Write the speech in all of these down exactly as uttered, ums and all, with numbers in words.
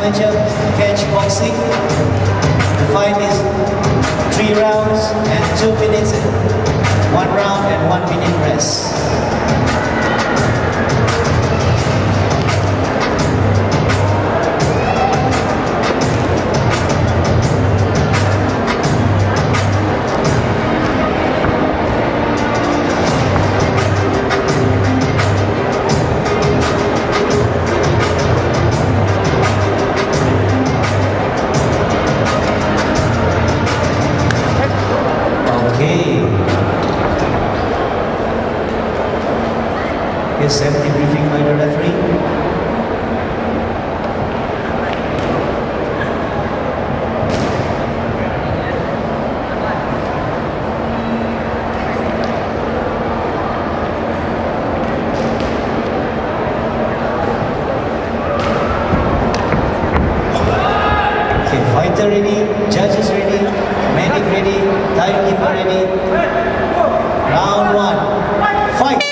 signature catch boxing. The fight is three rounds and two minutes, one round and one minute rest. Safety briefing by the referee. Okay, fighter ready, judges ready, medic ready, timekeeper ready. Round one, fight!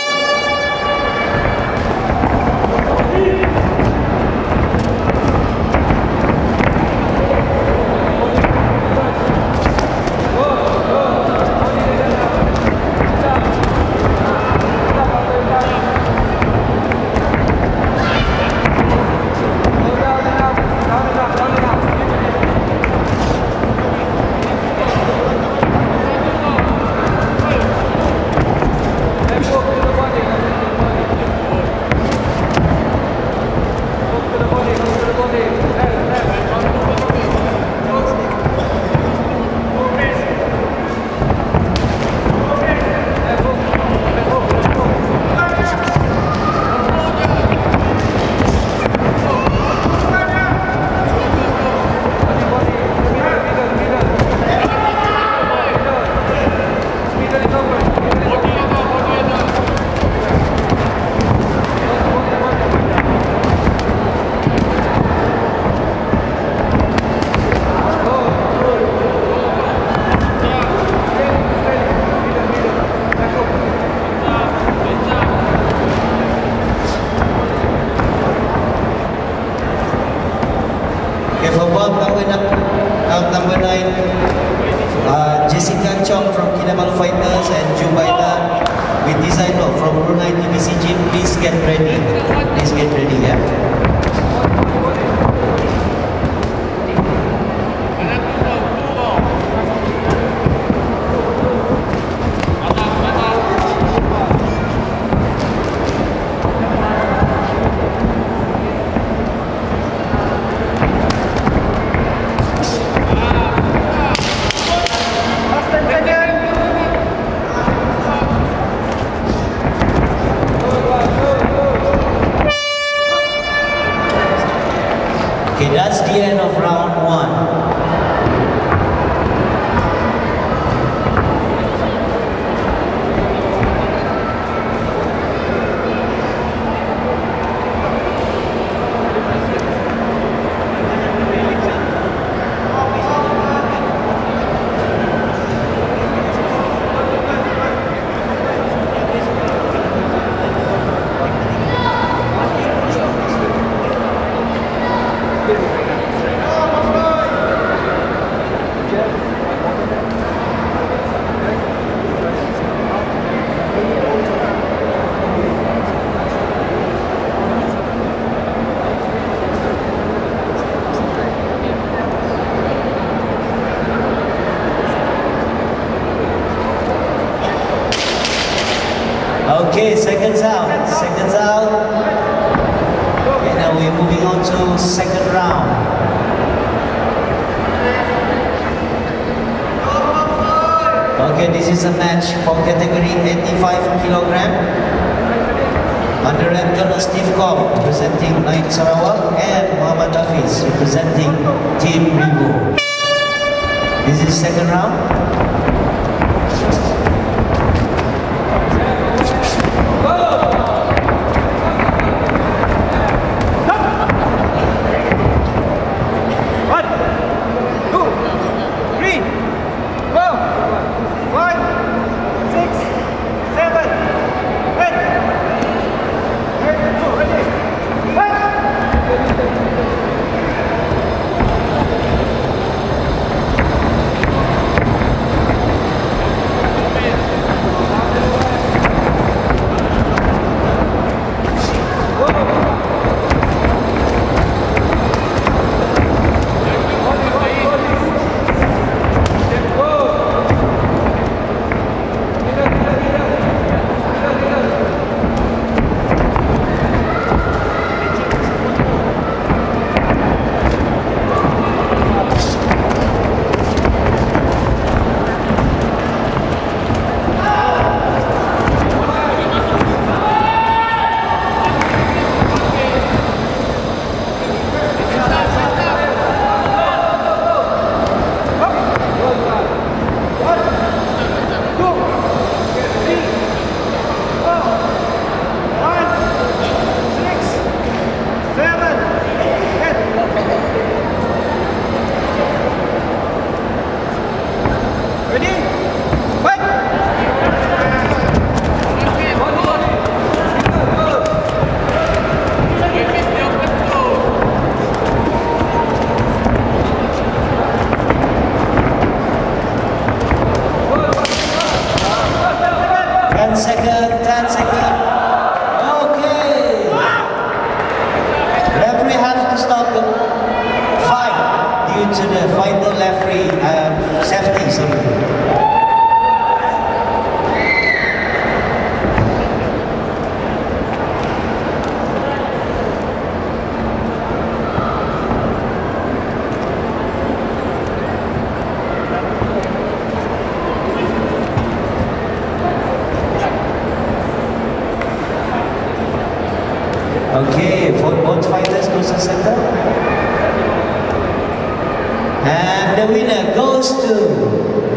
Out number nine, uh, Jessica Chong from Kinabalu Fighters and Jubaida with designer from Brunei T V C Gym. Please get ready. Please get ready, yeah. Okay, that's the end of round one. Okay, seconds out, seconds out. Okay, now we're moving on to second round. Okay, this is a match for category eighty-five kilogram. Under red corner, Steve Cobb representing Naib Sarawak and Muhammad Hafiz representing Team Rivo. This is second round. to the final referee, uh, safety, sorry. Okay, for both fighters goes to center. And the winner goes to